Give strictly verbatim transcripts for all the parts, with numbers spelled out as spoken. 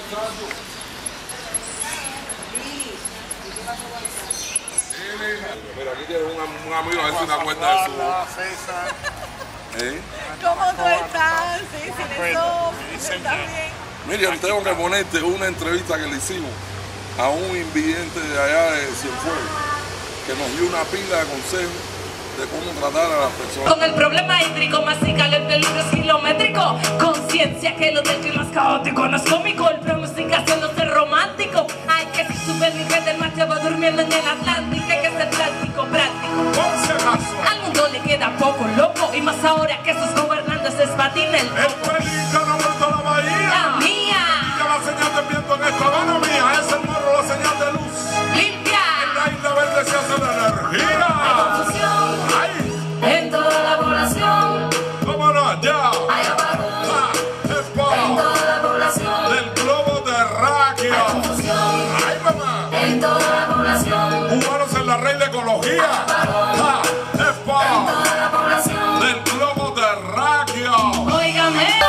Mira, aquí tiene un, un amigo a ver si una cuenta de su... ¿Eh? ¿Cómo tú estás? Sí, sí, eso. ¿Estás bien? Miriam, tengo que ponerte una entrevista que le hicimos a un invidente de allá de Cienfuegos, que nos dio una pila de consejos de cómo tratar a las personas. Con el problema hídrico, masical, el peligro es kilométrico. Conciencia que lo del clima es caótico, no es cómico. El pronóstico haciéndose romántico. Hay que ser super nivel del mar, va durmiendo en el Atlántico. Hay que ser práctico, práctico. Al mundo le queda poco loco, y más ahora que sus gobernantes es patina el El pelícano ha vuelto a la bahía. La mía. Ya la señal de viento en esta mano mía. Es el morro, la señal de luz. Limpia. En la isla verde se hace la energía. Hay confusión. Ay. En toda la población. ¿Cómo no? Ya. Hay apagón. Ah, es pa. En toda la población. Del globo terráqueo. Hay confusión. Ay, mamá. En toda la población. Cubanos en la red de ecología. Ah, es En pa. toda la población. Del globo terráqueo. Óigame.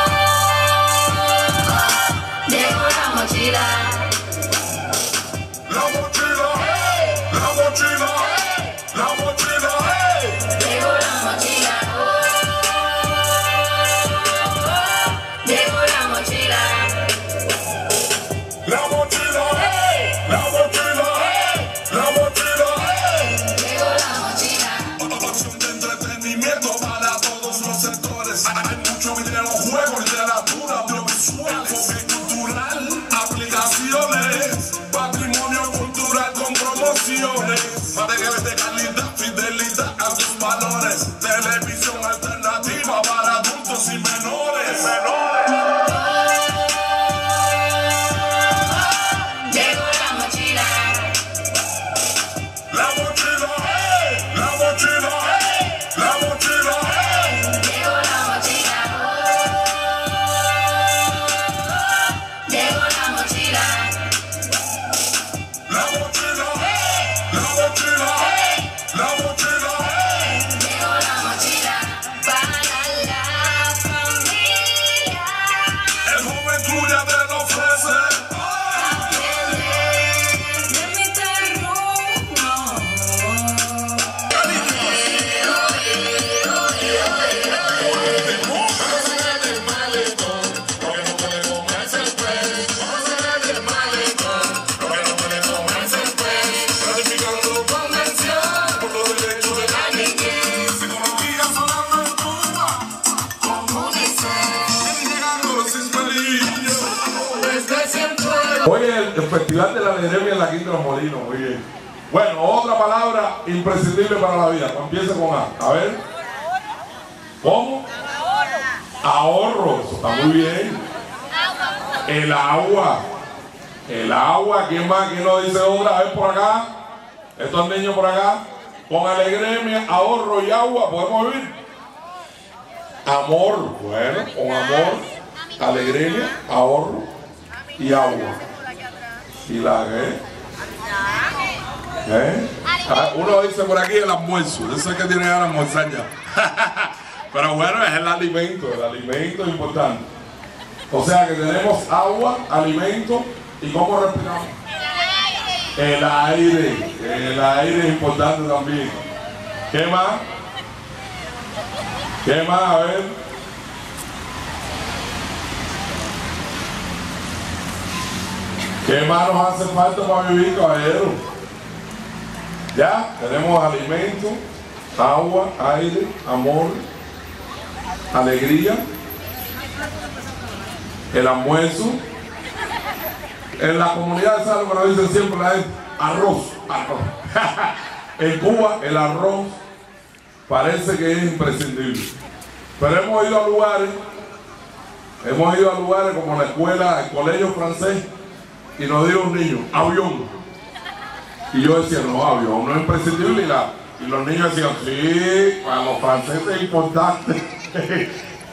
Llegó la mochila. La mochila. La mochila. La mochila. Llegó la mochila. Llegó la mochila. La mochila. La mochila. La mochila. Llegó la mochila. Opción de entretenimiento para todos los sectores. Hay mucho video, juego, literatura, audiovisual, enfoque cultural, aplicaciones, patrimonio cultural con promociones, materiales de calidad, fidelidad a sus valores, televisión alternativa para adultos y menores. menores. Llegó la mochila. La mochila, la mochila, la mochila. Llegó la mochila. Llegó la mochila. La mochila, la mochila, la mochila. Llegó la mochila para la familia. El joven tuya te lo ofrece. De mi terruño. Ratificando convención por los derechos de la niñez. Psicología sonando en Cuba. Llegando los ismeliños. Desde siempre. Oye, el, el Festival de la Alegría en la Quinta de los Molinos, muy bien. Bueno, otra palabra imprescindible para la vida. Empieza con A. A ver. ¿Cómo? Ahorro. Eso está muy bien. El agua. El agua. ¿Quién más? ¿Quién lo dice otra? A ver por acá. Estos niños por acá. Con alegría, ahorro y agua podemos vivir. Amor. Bueno, con amor, alegría, ahorro y agua. ¿Y la qué? ¿Eh? Ah, uno dice por aquí el almuerzo. Yo sé que tiene ganas de almorzar ya. Pero bueno, es el alimento. El alimento es importante. O sea que tenemos agua, alimento y ¿cómo respiramos? El aire. El aire es importante también. ¿Qué más? ¿Qué más? A ver. ¿Qué más nos hace falta para vivir, caballero? Ya, tenemos alimento, agua, aire, amor, alegría, el almuerzo. En la comunidad de Salvo nos dicen siempre la gente, arroz, arroz. En Cuba el arroz parece que es imprescindible. Pero hemos ido a lugares, hemos ido a lugares como la escuela, el colegio francés, y nos dijo un niño, avión. Y yo decía, no, avión no es imprescindible. Y, la, y los niños decían, sí, para los franceses es importante.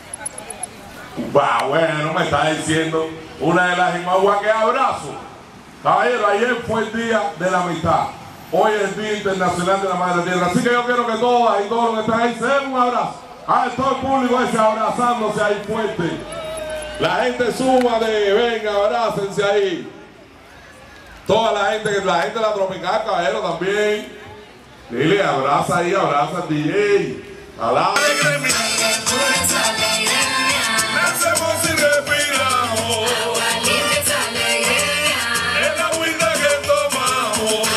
Bah, bueno, me está diciendo una de las imaguas que abrazo. Caballero, ayer fue el día de la amistad. Hoy es el Día Internacional de la Madre Tierra. Así que yo quiero que todas y todos los que están ahí se den un abrazo. A ver, todo el público ese abrazándose ahí fuerte. La gente suma de, venga, abrácense ahí. Toda la gente, la gente de la Tropical, caballero, también. Dile, abraza ahí, abraza al D J. Alá. Nacemos y respiramos. Es la agüita que tomamos.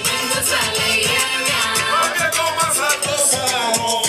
Para que comas algo sano.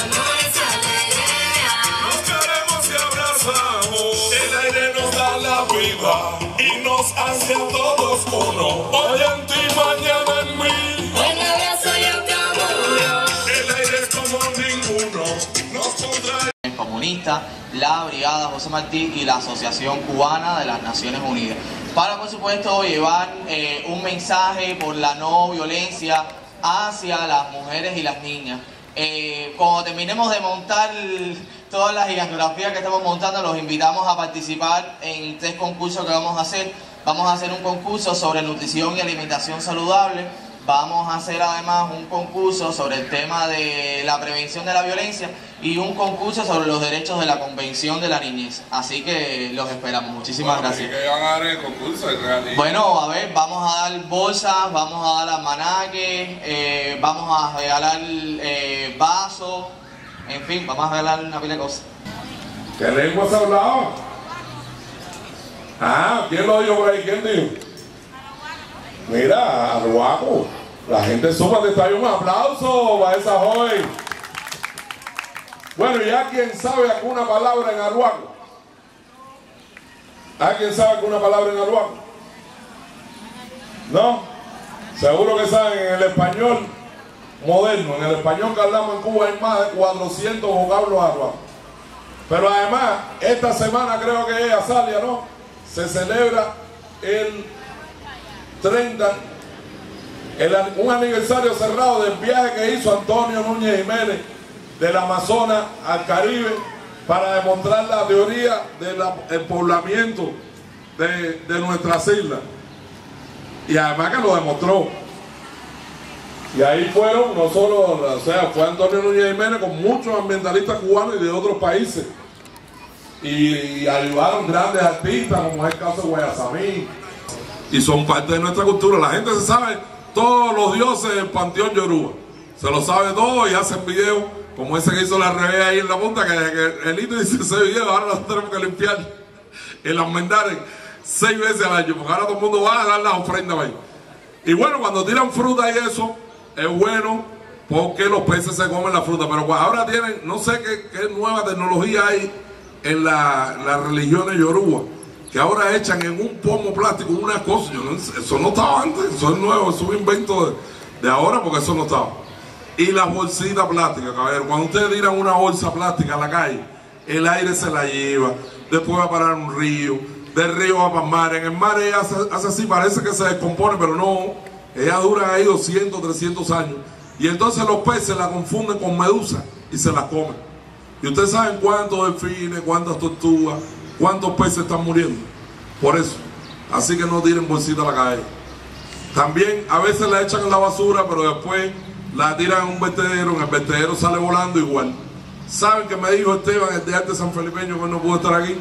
Nos queremos y abrazamos. El aire nos da la vida y nos hace a todos uno. Hoy en ti, mañana en mí. Un abrazo y otro muro. El aire es como ninguno. Nos contrae. Comunista, la Brigada José Martí y la Asociación Cubana de las Naciones Unidas, para por supuesto llevar eh, un mensaje por la no violencia hacia las mujeres y las niñas. Eh, cuando terminemos de montar todas las gigantografías que estamos montando, los invitamos a participar en tres concursos que vamos a hacer. Vamos a hacer un concurso sobre nutrición y alimentación saludable. Vamos a hacer además un concurso sobre el tema de la prevención de la violencia y un concurso sobre los derechos de la Convención de la Niñez. Así que los esperamos. Muchísimas Bueno, gracias. ¿qué van a dar en el concurso? En realidad? Bueno, a ver, vamos a dar bolsas, vamos a dar almanaques, eh, vamos a regalar eh, vasos, en fin, vamos a regalar una pila de cosas. ¿Qué lengua se hablaba? Ah, ¿quién lo dijo por ahí? ¿Quién dijo? Mira, Arhuaco, la gente suma de está ahí. Un aplauso para esa joven. Bueno, ¿ya quién sabe alguna palabra en Arhuaco? ¿Hay quien sabe alguna palabra en Arhuaco? ¿No? Seguro que saben en el español moderno. En el español que hablamos en Cuba hay más de cuatrocientos vocablos arhuacos. Pero además, esta semana creo que es Azalia, ¿no? Se celebra el treinta, el, un aniversario cerrado del viaje que hizo Antonio Núñez Jiménez del Amazonas al Caribe para demostrar la teoría del poblamiento de, de nuestras islas. Y además que lo demostró. Y ahí fueron, no solo, o sea, fue Antonio Núñez Jiménez con muchos ambientalistas cubanos y de otros países. Y, y ayudaron grandes artistas, como es el caso de Guayasamín. Y son parte de nuestra cultura. La gente se sabe todos los dioses del panteón Yoruba. Se lo sabe todo y hacen videos como ese que hizo la revés ahí en la punta, que, que el hito dice ese video, ahora lo tenemos que limpiar en las Mendares seis veces al año, porque ahora todo el mundo va a dar las ofrendas ahí. Y bueno, cuando tiran fruta y eso, es bueno porque los peces se comen la fruta. Pero ahora tienen, no sé qué, qué nueva tecnología hay en la, las religiones yoruba, que ahora echan en un pomo plástico una cosa. Yo no, eso no estaba antes, eso es nuevo, eso es un invento de, de ahora, porque eso no estaba. Y las bolsitas plásticas, caballero, cuando ustedes tiran una bolsa plástica a la calle, el aire se la lleva, después va a parar un río, del río va para el mar, en el mar ella hace, hace así, parece que se descompone, pero no, ella dura ahí doscientos, trescientos años, y entonces los peces la confunden con medusa y se la comen. Y ustedes saben cuántos delfines, cuántas tortugas, cuántos peces están muriendo por eso. Así que no tiren bolsita a la calle. También a veces la echan en la basura, pero después la tiran en un vertedero, en el vertedero sale volando igual. ¿Saben que me dijo Esteban, el de arte sanfelipeño, que no pudo estar aquí?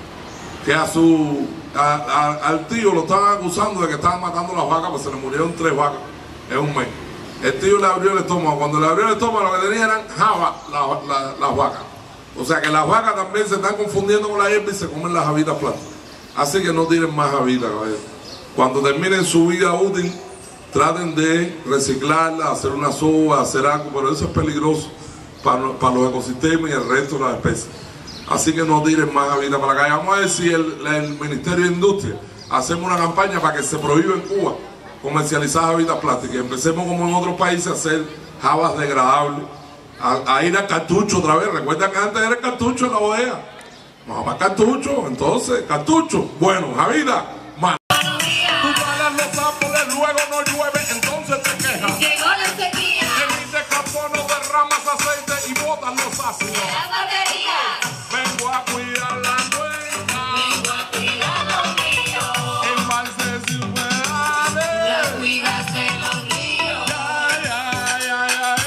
Que a su a, a, al tío lo estaban acusando de que estaban matando las vacas, pues se le murieron tres vacas en un mes. El tío le abrió el estómago. Cuando le abrió el estómago, lo que tenía eran java, la, la, las vacas. O sea que las vacas también se están confundiendo con la hierba y se comen las javitas plásticas. Así que no tiren más javitas, caballero. Cuando terminen su vida útil, traten de reciclarla, hacer una soba, hacer algo, pero eso es peligroso para, para los ecosistemas y el resto de las especies. Así que no tiren más javitas para la calle. Vamos a ver si el, el Ministerio de Industria hacemos una campaña para que se prohíba en Cuba comercializar javitas plásticas. Empecemos como en otros países a hacer jabas degradables, a, a ir al cartucho otra vez. Recuerda que antes era el cartucho en la bodega. Vamos para cartucho, entonces, cartucho. Bueno, javita, mal. Tú pagas los árboles, luego no llueve, entonces te quejas. Llegó la sequía. Emites carbono, derramas aceite y botas los ácidos. La batería. Vengo a cuidar la cuenca. Vengo a cuidar lo mío. Embalses y humedades. La cuidas de los ríos. Ya, ya, ya, ya,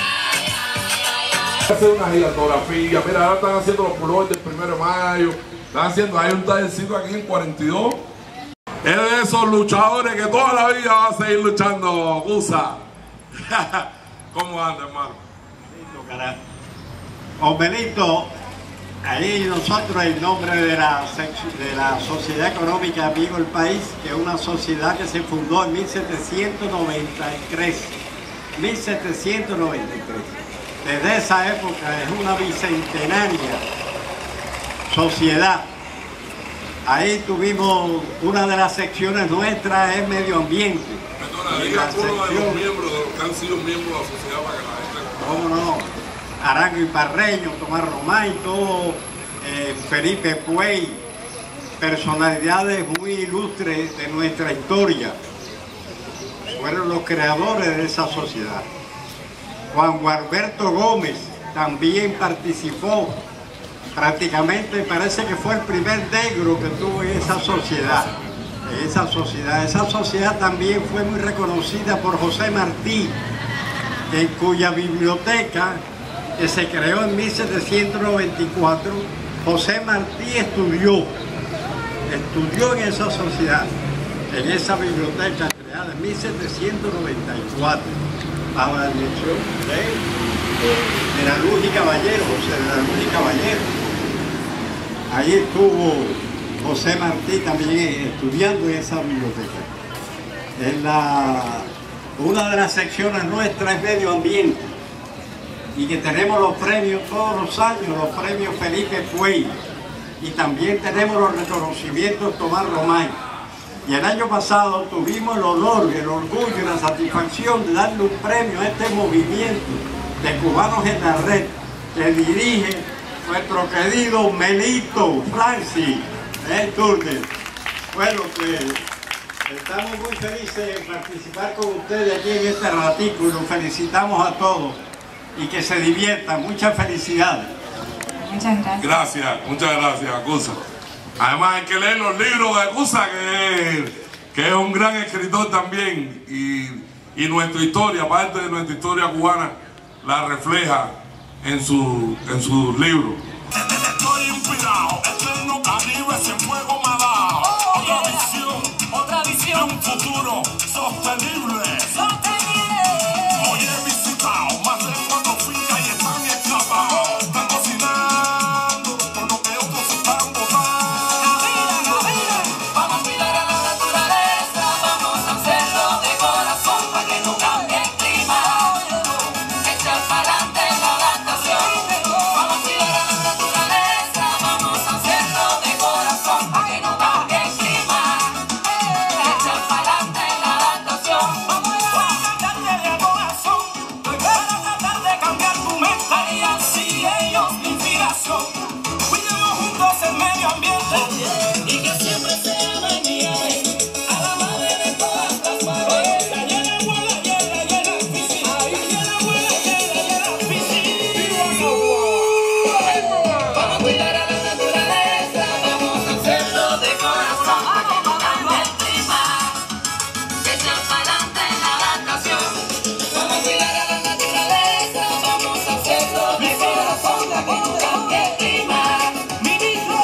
Ya, ya, ya, ya. Hacer una gigantografía. Mira, ahora están haciendo los colores del primero de mayo. Están haciendo, hay un tallercito aquí en cuarenta y dos. Es de esos luchadores que toda la vida va a seguir luchando, Gusa. ¿Cómo anda, hermano? Omelito, ahí nosotros en nombre de la, de la Sociedad Económica Amigo del País, que es una sociedad que se fundó en mil setecientos noventa y tres. mil setecientos noventa y tres. Desde esa época es una bicentenaria sociedad. Ahí tuvimos una de las secciones nuestras es medio ambiente. Perdona, diga uno de los miembros, de los que han sido miembros de la sociedad para que la gente... ¿Cómo no? Arango y Parreño, Tomás Román, todo, eh, Felipe Puey, personalidades muy ilustres de nuestra historia. Fueron los creadores de esa sociedad. Juan Gualberto Gómez también participó. Prácticamente parece que fue el primer negro que tuvo en esa sociedad. En esa sociedad. Esa sociedad también fue muy reconocida por José Martí, en cuya biblioteca, que se creó en mil setecientos noventa y cuatro, José Martí estudió, estudió en esa sociedad, en esa biblioteca creada en mil setecientos noventa y cuatro, bajo la dirección de, de la Luz y Caballero, José de la Luz y Caballero. Ahí estuvo José Martí también estudiando en esa biblioteca. En la, una de las secciones nuestras es medio ambiente, y que tenemos los premios todos los años, los premios Felipe Puey, y también tenemos los reconocimientos Tomás Román. Y el año pasado tuvimos el honor, el orgullo y la satisfacción de darle un premio a este movimiento de cubanos en la red que dirige nuestro querido Melito Francis, ¿eh, Turner? Bueno, pues estamos muy felices de participar con ustedes aquí en este ratico y los felicitamos a todos. Y que se diviertan. Muchas felicidades. Muchas gracias. Gracias, muchas gracias, Gusa. Además hay que leer los libros de Gusa, que, que es un gran escritor también. Y, y nuestra historia, parte de nuestra historia cubana, la refleja en, su, en sus libros. Estoy inspirado, eterno Caribe, sin fuego me ha dado. Otra visión, Otra visión. de un futuro sostenible. Hoy he visitado más de cuatro fincas y están escapados. Están cocinando por lo que otros están botando. Vamos a cuidar a la naturaleza, vamos a hacerlo de corazón para que no cambie el clima. Echar para adelante la adaptación. Vamos a cuidar a la naturaleza, vamos a hacerlo de corazón para que no cambie el clima. Echar para adelante la adaptación. Vamos a cantarle de corazón para tratar de cambiar tu mente y así ellos mi inspiración. Cuidemos juntos el medio ambiente y que siempre sea bañado a la madre de todas las madres. La llena, abuela, llena, llena, piscina. Llena, abuela, llena, llena, piscina. Vamos a cuidar a la naturaleza, vamos a hacerlo de corazón para que no cambie el clima. Echar para adelante la adaptación. Vamos a cuidar a la naturaleza, vamos a hacerlo de corazón para que no cambie el clima. Ministro,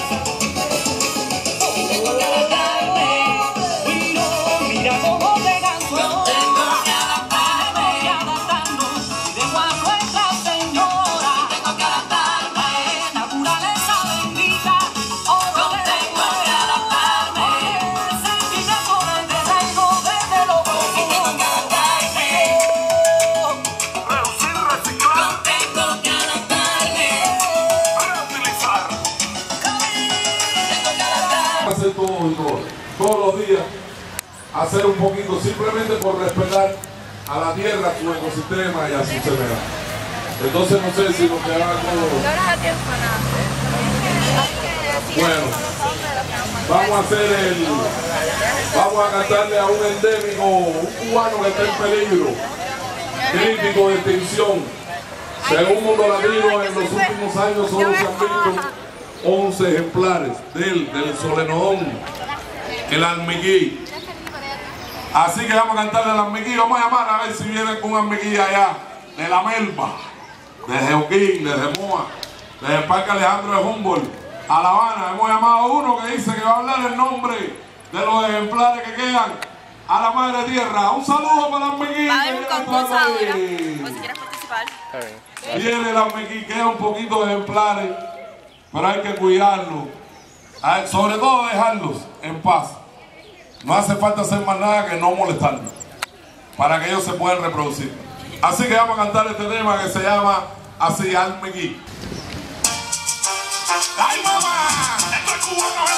tengo que adaptarme. Y no, mira cómo te canso. Tengo que adaptarme, y adaptando. Y dejo a Nuestra Señora. Tengo que adaptarme, naturaleza bendita. Oh, yo tengo que adaptarme. Sentirme por el terreno desde lo poco. Tengo que adaptarme. Reducir, reciclar, Yo tengo que adaptarme. reutilizar. Tengo que adaptarme. Hacer todo y todo, todos los días, hacer un poquito, simplemente por respetar a la tierra, a su ecosistema y a su semilla. Entonces no sé si nos queda algo. No nos da tiempo a nada. Bueno, vamos a hacer el. Vamos a cantarle a un endémico, un cubano que está en peligro, crítico de extinción. Según Mundo Latino, en los últimos años solo se han visto once ejemplares del, del solenodón, el almiquí. Así que vamos a cantarle al almiquí. Vamos a llamar a ver si vienen con un almiquí allá, de la Melba, de Jeuquín, de Remoa, de Parque Alejandro de Humboldt. a La Habana. Hemos llamado a uno que dice que va a hablar el nombre de los ejemplares que quedan a la madre tierra. Un saludo para las mequí. Va a haber un concurso ahora, por si quieres participar. Viene las mequí, queda un poquito de ejemplares, pero hay que cuidarlos. Sobre todo dejarlos en paz. No hace falta hacer más nada que no molestarlos, para que ellos se puedan reproducir. Así que vamos a cantar este tema que se llama Así al Mequí. ¡Ay, mamá! ¡Esto es cubano!